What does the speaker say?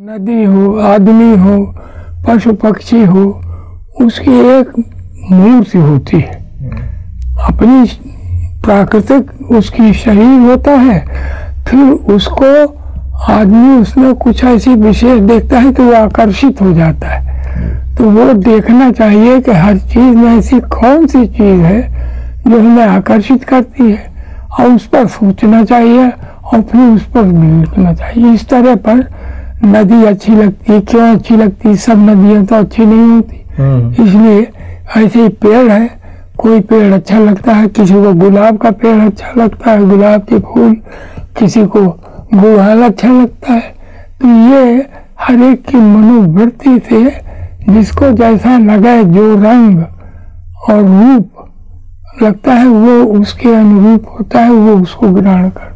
नदी हो, आदमी हो, पशु पक्षी हो, उसकी एक मूर्ति होती है, अपनी प्राकृतिक उसकी शरीर होता है। फिर उसको आदमी उसमें कुछ ऐसी विशेष देखता है कि वो आकर्षित हो जाता है। तो वो देखना चाहिए कि हर चीज में ऐसी कौन सी चीज है जो हमें आकर्षित करती है, और उस पर सोचना चाहिए और फिर उस पर लिखना चाहिए। इस तरह पर नदी अच्छी लगती है। क्यों अच्छी लगती है? सब नदियां तो अच्छी नहीं होती, इसलिए ऐसे ही पेड़ है, कोई पेड़ अच्छा लगता है, किसी को गुलाब का पेड़ अच्छा लगता है, गुलाब के फूल, किसी को गुड़हल अच्छा लगता है। तो ये हर एक की मनोवृत्ति से जिसको जैसा लगे, जो रंग और रूप लगता है वो उसके अनुरूप होता है, वो उसको ग्रहण करता है।